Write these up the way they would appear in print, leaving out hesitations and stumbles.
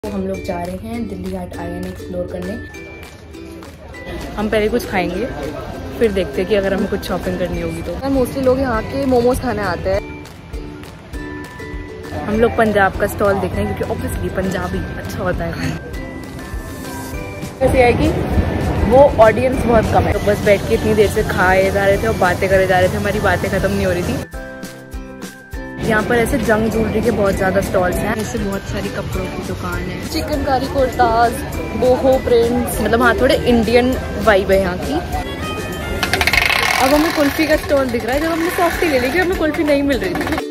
तो हम लोग जा रहे हैं दिल्ली हाट आईएनए एक्सप्लोर करने। हम पहले कुछ खाएंगे फिर देखते हैं कि अगर हमें कुछ शॉपिंग करनी होगी तो। मोस्टली लोग यहाँ के मोमोज खाने आते हैं। हम लोग पंजाब का स्टॉल देख रहे हैं क्योंकि ऑब्वियसली पंजाबी अच्छा होता है खाना। ऐसे है कि वो ऑडियंस बहुत कम है, तो बस बैठ के इतनी देर से खाए जा रहे थे और बातें करे जा रहे थे, हमारी बातें खत्म नहीं हो रही थी। यहाँ पर ऐसे जंग ज्वेलरी के बहुत ज़्यादा स्टॉल्स हैं, ऐसे बहुत सारी कपड़ों की दुकान है, चिकनकारी कुर्ताज, बोहो प्रिंट्स, मतलब हाँ थोड़े इंडियन वाइब है यहाँ की। अब हमें कुल्फी का स्टॉल दिख रहा है, जब हमने सॉफ्टी ले ली क्योंकि हमें कुल्फी नहीं मिल रही थी।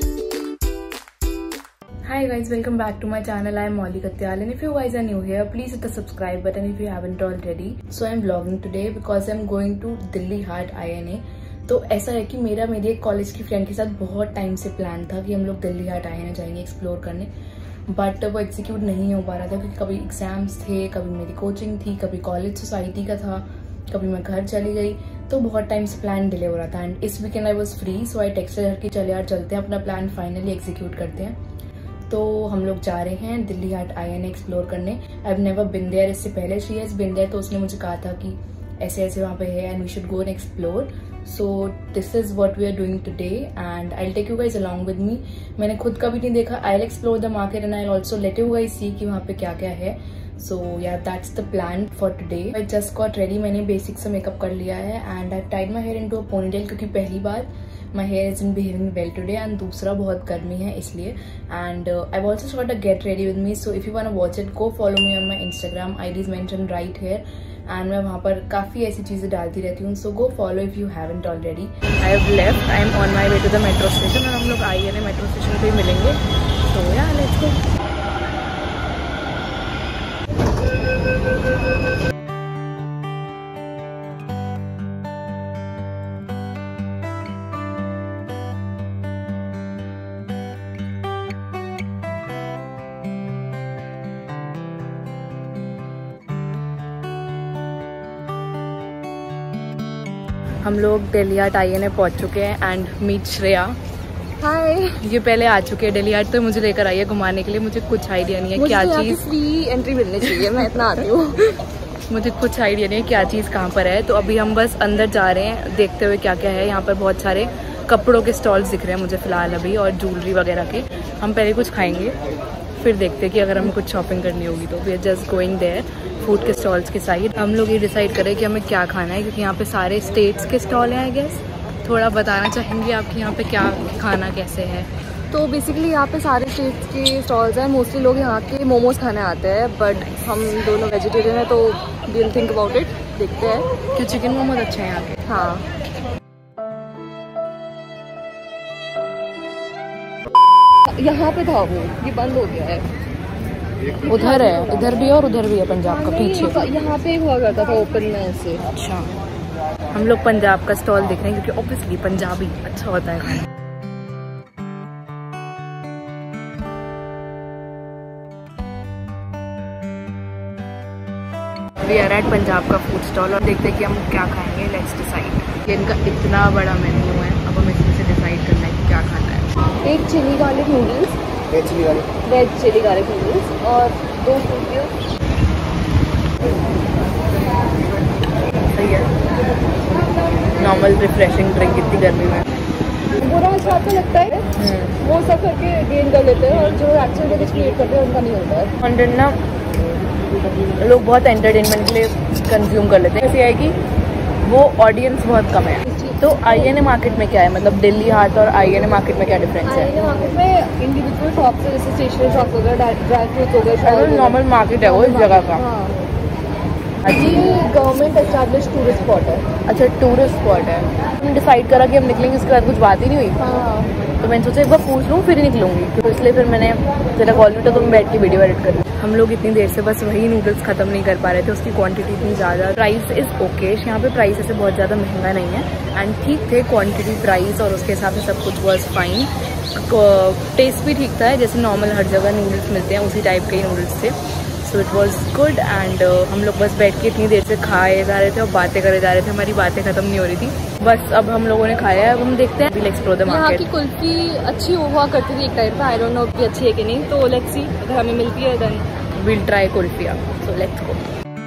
Hi guys, welcome back to my channel. I am Molly Katyal and if you guys are new here, please hit the subscribe button if you haven't already. So I am vlogging today because I am going to Delhi Haat INA. तो ऐसा है कि मेरी एक college की friend के साथ बहुत टाइम से प्लान था कि हम लोग दिल्ली हाट INA जाएंगे एक्सप्लोर करने, बट वो एग्जीक्यूट नहीं हो पा रहा था क्योंकि कभी एग्जाम्स थे, कभी मेरी कोचिंग थी, कभी कॉलेज सोसाइटी का था, कभी मैं घर चली गई, तो बहुत टाइम से प्लान डिले हो रहा था। एंड इस weekend I was free, so I texted her कि चले यार चलते हैं, अपना प्लान फाइनली एग्जीक्यूट करते हैं। तो हम लोग जा रहे हैं दिल्ली हाट INA एक्सप्लोर करने। I have never been there, इससे पहले शी हैज बिन देयर, तो उसने मुझे कहा था कि ऐसे ऐसे वहाँ पे है and we should go and explore. So this is what we are doing today and I will take you guys along with me. मैंने खुद कभी नहीं देखा, I will explore the market and I will also let you guys see कि वहाँ पे क्या क्या है। So yeah that's the plan for today. I just got ready, मैंने बेसिक सा मेकअप कर लिया है and I tied my hair into a ponytail क्योंकि पहली बार my hair isn't behaving well today and दूसरा बहुत गर्मी है इसलिए। and I've also shot a get ready with me, so if you wanna watch it go follow me on my Instagram, ID is mentioned right here and मैं वहाँ पर काफ़ी ऐसी चीज़ें डालती रहती हूँ, so go follow if you haven't already. I have left, I am on my way to the metro station और हम लोग INA मेट्रो स्टेशन पे ही मिलेंगे। so yeah, let's go. हम लोग दिल्ली हाट INA पहुंच चुके हैं एंड मीट श्रेया। हाय, ये पहले आ चुके हैं दिल्ली हाट, तो मुझे लेकर आई है घुमाने के लिए। मुझे कुछ आइडिया नहीं है क्या चीज़, फ्री एंट्री मिलनी चाहिए, मैं इतना आती हूँ। मुझे कुछ आइडिया नहीं है क्या चीज़ कहाँ पर है, तो अभी हम बस अंदर जा रहे हैं देखते हुए क्या क्या है। यहाँ पर बहुत सारे कपड़ों के स्टॉल्स दिख रहे हैं मुझे फिलहाल अभी, और ज्वेलरी वगैरह के। हम पहले कुछ खाएंगे फिर देखते हैं कि अगर हमें कुछ शॉपिंग करनी होगी तो। We are just going there food के स्टॉल्स के साइड। हम लोग ये डिसाइड करें कि हमें क्या खाना है क्योंकि यहाँ पे सारे स्टेट्स के स्टॉल हैं। आई गेस थोड़ा बताना चाहेंगे आप कि यहाँ पे क्या खाना कैसे है। तो बेसिकली यहाँ पे सारे स्टेट्स के स्टॉल्स हैं। मोस्टली लोग यहाँ के मोमोज खाने आते हैं, बट हम दोनों वेजिटेरियन हैं तो विल थिंक अबाउट इट, देखते हैं। क्यों चिकन मोमोज अच्छे हैं यहाँ के? हाँ, यहाँ पे था वो, ये बंद हो गया है। उधर है, इधर भी है और उधर भी है पंजाब का पीछे। यहाँ पे हुआ करता था ओपन में से। अच्छा, हम लोग पंजाब का स्टॉल देख रहे हैं क्योंकि ऑब्वियसली पंजाबी अच्छा होता है खाना। वी आर एट पंजाब का फूड स्टॉल और देखते हैं कि हम क्या खाएंगे। Let's decide. ये इनका इतना बड़ा मेन्यू है, अब हमें इसमें से डिसाइड करना है कि क्या खाना है। एक chilli garlic noodles, veg chilli garlic noodles और 2 फ्रूट ज्यूस। सही है, नॉर्मल रिफ्रेशिंग ड्रिंक इतनी गर्मी में। बुरा स्वाद तो लगता है, वो सब करके गेन कर लेते हैं और जो एक्चुअली कुछ क्रिएट करते हैं उनका नहीं होता है। कंटेंट ना लोग बहुत एंटरटेनमेंट के लिए कंज्यूम कर लेते हैं। ऐसे है कि वो ऑडियंस बहुत कम है। तो INA मार्केट में क्या है, मतलब दिल्ली हाट और INA मार्केट में क्या डिफरेंस है? INA मार्केट में इंडिविजुअल शॉप्स है, जैसे स्टेशनरी शॉप हो गया, ड्राई फ्रूट्स हो गए, नॉर्मल मार्केट है वो इस जगह का। ये गवर्नमेंट एस्टैब्लिश टूरिस्ट स्पॉट है। अच्छा, टूरिस्ट स्पॉट है। हमने डिसाइड करा कि हम निकलेंगे, उसके बाद कुछ बात ही नहीं हुई। हाँ, तो मैंने सोचा एक बार पूछ लूँ फिर ही निकलूंगी, तो इसलिए फिर मैंने जरा कॉल किया तो मैं बैठ के वीडियो एडिट कर। हम लोग इतनी देर से बस वही नूडल्स खत्म नहीं कर पा रहे थे, उसकी क्वांटिटी इतनी ज़्यादा। प्राइस इज़ ओके, यहाँ पे प्राइस ऐसे बहुत ज़्यादा महंगा नहीं है एंड ठीक थे क्वांटिटी प्राइस, और उसके हिसाब से सब कुछ वॉज फाइन। टेस्ट भी ठीक था, जैसे नॉर्मल हर जगह नूडल्स मिलते हैं उसी टाइप के ही नूडल्स थे। So it was good and हम लोग बस बैठ के इतनी देर से खाए जा रहे थे और बातें करे जा रहे थे, हमारी बातें खत्म नहीं हो रही थी। बस अब हम लोगों ने खाया है, अब हम देखते हैं। Explore the market. यहाँ की कुल्फी अच्छी हुआ करती थी एक टाइम पे, आई डोंट नो अभी अच्छी है कि नहीं, तो लेट्स सी, अगर हमें मिलती है देन we'll try कुल्फिया. So let's go.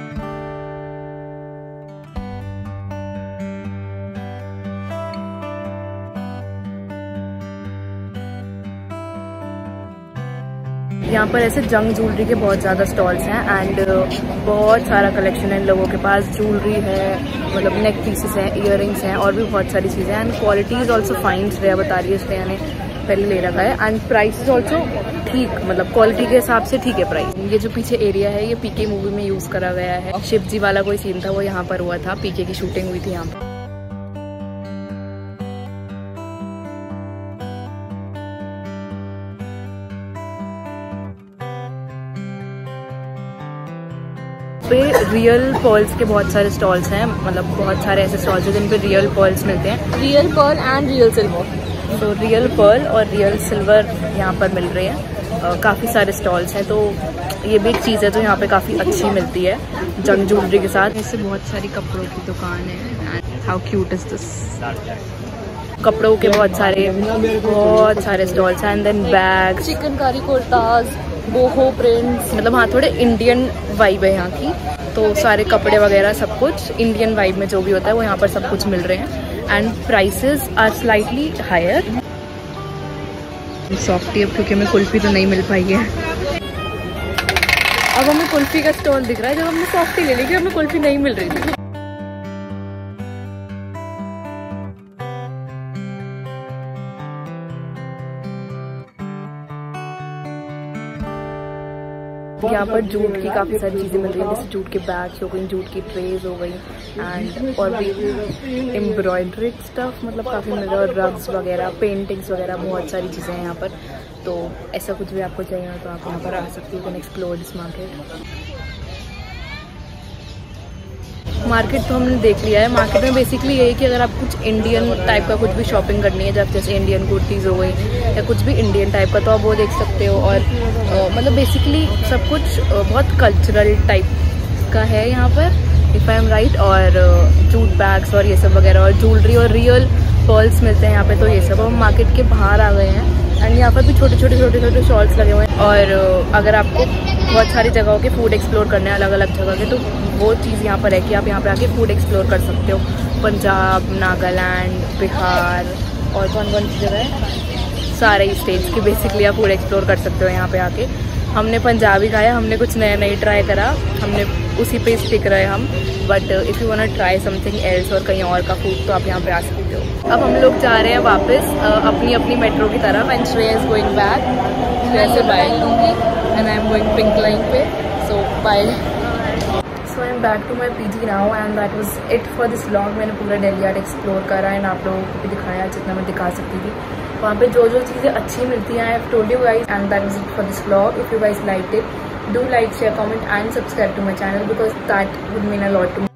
यहाँ पर ऐसे जंग ज्वेलरी के बहुत ज़्यादा स्टॉल्स हैं एंड बहुत सारा कलेक्शन है इन लोगों के पास. ज्वेलरी है, मतलब नेक पीसेस हैं, इयररिंग्स हैं और भी बहुत सारी चीज़ें हैं. And quality is also fine. Shreya बता रही है, श्रेया ने पहले ले रखा है. एंड प्राइस इज ऑल्सो ठीक, मतलब क्वालिटी के हिसाब से ठीक है प्राइस. ये जो पीछे एरिया है ये पीके मूवी में यूज़ करा गया है. शिव जी वाला कोई सीन था वो यहाँ पर हुआ था. पीके की शूटिंग हुई थी यहाँ पर. पे रियल पर्ल्स के बहुत सारे स्टॉल्स हैं, मतलब बहुत सारे ऐसे स्टॉल्स हैं जिन पे रियल पर्ल्स मिलते हैं. Real pearl and real silver. तो रियल पर्ल और रियल सिल्वर यहाँ पर मिल रहे हैं. काफ़ी सारे स्टॉल्स हैं. तो ये भी एक चीज़ है जो यहाँ पे काफ़ी अच्छी मिलती है जंग ज्वेलरी के साथ. इससे बहुत सारी कपड़ों की दुकान है. How cute is this. कपड़ों के बहुत सारे स्टॉल्स हैं. And then bags, chikankari kurtas, boho prints, मतलब हाँ थोड़े इंडियन वाइब है यहाँ की. तो सारे कपड़े वगैरह सब कुछ इंडियन वाइब में जो भी होता है वो यहाँ पर सब कुछ मिल रहे हैं. And prices are slightly higher. Softy अब क्योंकि हमें कुल्फी तो नहीं मिल पाई है. अब हमें कुल्फी का स्टॉल दिख रहा है. जब हमने सॉफ्टी ले ली क्योंकि हमें कुल्फी नहीं मिल रही थी. यहाँ पर जूट की काफ़ी सारी चीज़ें मिल रही हैं, जैसे जूट के बैग्स हो गई, जूट की ट्रेज हो गई एंड और भी एम्ब्रॉयड्रीड स्टफ, मतलब काफ़ी मिल रहा है. और रग्स वगैरह, पेंटिंग्स वगैरह, बहुत सारी चीज़ें हैं यहाँ पर. तो ऐसा कुछ भी आपको चाहिए तो आप यहाँ पर आ सकते हो. कैन एक्सप्लोर दिस मार्केट तो हमने देख लिया है. मार्केट में बेसिकली यही कि अगर आप कुछ इंडियन टाइप का कुछ भी शॉपिंग करनी है, जैसे इंडियन कुर्तीज़ हो गई या कुछ भी इंडियन टाइप का, तो आप वो देख सकते हो. और मतलब बेसिकली सब कुछ बहुत कल्चरल टाइप का है यहाँ पर, इफ़ आई एम राइट. और जूट बैग्स और ये सब वगैरह और ज्वेलरी और रियल पर्ल्स मिलते हैं यहाँ पे. तो ये सब हम मार्केट के बाहर आ गए हैं. एंड यहाँ पर भी छोटे छोटे स्टॉल्स लगे हुए हैं. और अगर आपको बहुत सारी जगहों के फूड एक्सप्लोर करने हैं, अलग अलग जगह के, तो वो चीज़ यहाँ पर है कि आप यहाँ पर आके फूड एक्सप्लोर कर सकते हो. पंजाब, नागालैंड, बिहार और कौन कौन सी जगह है, सारे स्टेट्स की बेसिकली आप फूड एक्सप्लोर कर सकते हो यहाँ पे आके. हमने पंजाबी खाया, हमने कुछ नया नहीं ट्राई करा, हमने उसी पे स्टिक रहे हम. But if you want try something else और कहीं और का फूड तो आप यहाँ पे आ सकते हो. अब हम लोग जा रहे हैं वापस अपनी अपनी मेट्रो की तरफ. And Shreya is going back. Shreya से बाय लूँगी and I am going pink line पे. So bye. So I am back to my PG now and that was it for this vlog. मैंने पूरा दिल्ली हाट एक्सप्लोर करा एंड आप लोगों को भी दिखाया जितना मैं दिखा सकती थी. वहाँ पे जो जो चीज़ें अच्छी मिलती हैं I have told you guys. And that was it for this vlog. If you guys like it, do like, share, comment and subscribe to my channel because that would mean a lot to me.